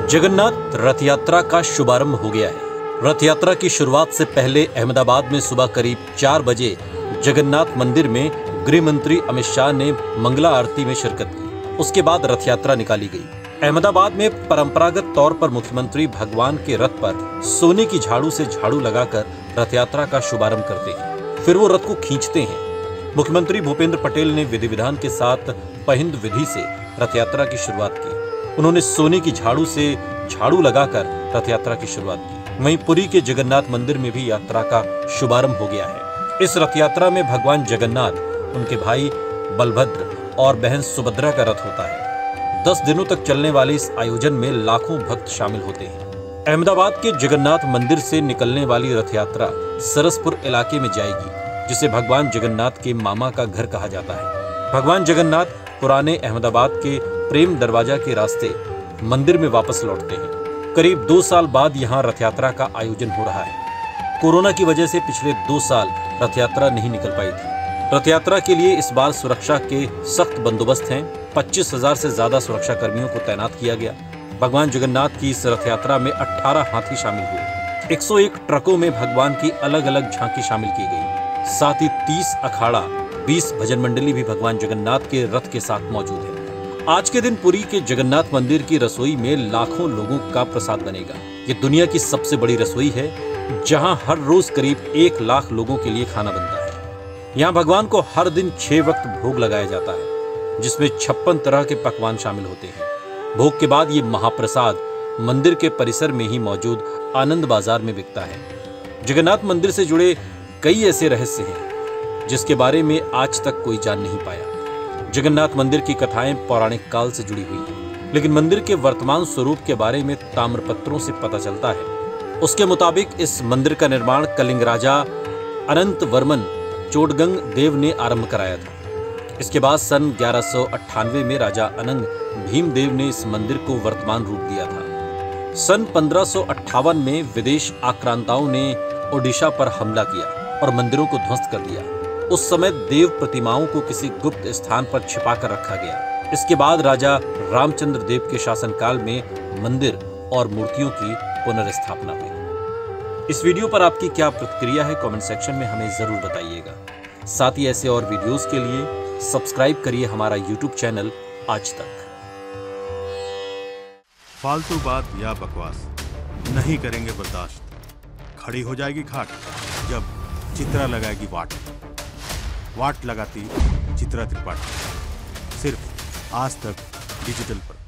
जगन्नाथ रथ यात्रा का शुभारंभ हो गया है। रथ यात्रा की शुरुआत से पहले अहमदाबाद में सुबह करीब 4 बजे जगन्नाथ मंदिर में गृह मंत्री अमित शाह ने मंगला आरती में शिरकत की। उसके बाद रथ यात्रा निकाली गई। अहमदाबाद में परंपरागत तौर पर मुख्यमंत्री भगवान के रथ पर सोने की झाड़ू से झाड़ू लगाकर रथ यात्रा का शुभारंभ करते हैं, फिर वो रथ को खींचते हैं। मुख्यमंत्री भूपेंद्र पटेल ने विधि विधान के साथ पहिंद विधि से रथ यात्रा की शुरुआत की। उन्होंने सोने की झाड़ू से झाड़ू लगाकर रथ यात्रा की शुरुआत की। वहीं पुरी के जगन्नाथ मंदिर में भी यात्रा का शुभारंभ हो गया है। इस रथ यात्रा में भगवान जगन्नाथ, उनके भाई बलभद्र और बहन सुभद्रा का रथ होता है। 10 दिनों तक चलने वाले इस आयोजन में लाखों भक्त शामिल होते हैं। अहमदाबाद के जगन्नाथ मंदिर से निकलने वाली रथ यात्रा सरसपुर इलाके में जाएगी, जिसे भगवान जगन्नाथ के मामा का घर कहा जाता है। भगवान जगन्नाथ पुराने अहमदाबाद के प्रेम दरवाजा के रास्ते मंदिर में वापस लौटते हैं। करीब 2 साल बाद यहाँ रथ यात्रा का आयोजन हो रहा है। कोरोना की वजह से पिछले 2 साल रथ यात्रा नहीं निकल पाई थी। रथ यात्रा के लिए इस बार सुरक्षा के सख्त बंदोबस्त हैं। 25,000 से ज्यादा सुरक्षा कर्मियों को तैनात किया गया। भगवान जगन्नाथ की इस रथ यात्रा में 18 हाथी शामिल हुए। 101 ट्रकों में भगवान की अलग अलग झांकी शामिल की गई। साथ ही 30 अखाड़ा, 20 भजन मंडली भी भगवान जगन्नाथ के रथ के साथ मौजूद है। आज के दिन पुरी के जगन्नाथ मंदिर की रसोई में लाखों लोगों का प्रसाद बनेगा। ये दुनिया की सबसे बड़ी रसोई है, जहां हर रोज करीब 1 लाख लोगों के लिए खाना बनता है। यहाँ भगवान को हर दिन 6 वक्त भोग लगाया जाता है, जिसमें 56 तरह के पकवान शामिल होते हैं। भोग के बाद ये महाप्रसाद मंदिर के परिसर में ही मौजूद आनंद बाजार में बिकता है। जगन्नाथ मंदिर से जुड़े कई ऐसे रहस्य हैं, जिसके बारे में आज तक कोई जान नहीं पाया। जगन्नाथ मंदिर की कथाएं पौराणिक काल से जुड़ी हुई हैं, लेकिन मंदिर के वर्तमान स्वरूप के बारे में ताम्रपत्रों से पता चलता है। उसके मुताबिक इस मंदिर का निर्माण कलिंग राजा अनंत वर्मन चोडगंग देव ने आरंभ कराया था। इसके बाद सन 1198 में राजा अनंग भीमदेव ने इस मंदिर को वर्तमान रूप दिया था। सन 1558 में विदेश आक्रांताओं ने ओडिशा पर हमला किया और मंदिरों को ध्वस्त कर दिया। उस समय देव प्रतिमाओं को किसी गुप्त स्थान पर छिपाकर रखा गया। इसके बाद राजा रामचंद्र देव के शासनकाल में मंदिर और मूर्तियों की पुनर्स्थापना हुई। इस वीडियो पर आपकी क्या प्रतिक्रिया है, कमेंट सेक्शन में हमें जरूर बताइएगा। साथ ही ऐसे और वीडियोस के लिए सब्सक्राइब करिए हमारा YouTube चैनल आज तक। फालतू बात या बकवास नहीं करेंगे बर्दाश्त। खड़ी हो जाएगी खाट जब चित्रा लगाएगी वाट। वाट लगाती चित्रा त्रिपाठी। सिर्फ आज तक डिजिटल पर।